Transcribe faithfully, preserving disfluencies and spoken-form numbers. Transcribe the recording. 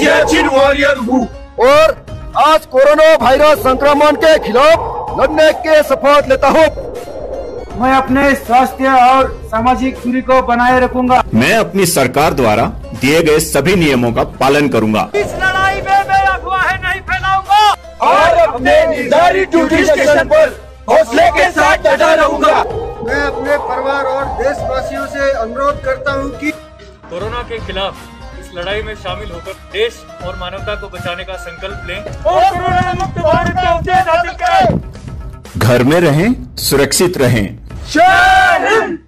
Siachen warrior हूँ और आज कोरोना वायरस संक्रमण के खिलाफ लड़ने के शपथ लेता हूँ। मैं अपने स्वास्थ्य और सामाजिक दूरी को बनाए रखूंगा। मैं अपनी सरकार द्वारा दिए गए सभी नियमों का पालन करूंगा। इस लड़ाई में मैं अफवाहें नहीं फैलाऊंगा और अपने निर्धारित ड्यूटी स्टेशन पर हौसले के साथ डटा रहूंगा। मैं अपने परिवार और देशवासियों से अनुरोध करता हूं कि कोरोना के खिलाफ इस लड़ाई में शामिल होकर देश और मानवता को बचाने का संकल्प लें और कोरोना मुक्त भारत का उद्देश्य हासिल करें। घर में रहें, सुरक्षित रहें। जय हिंद।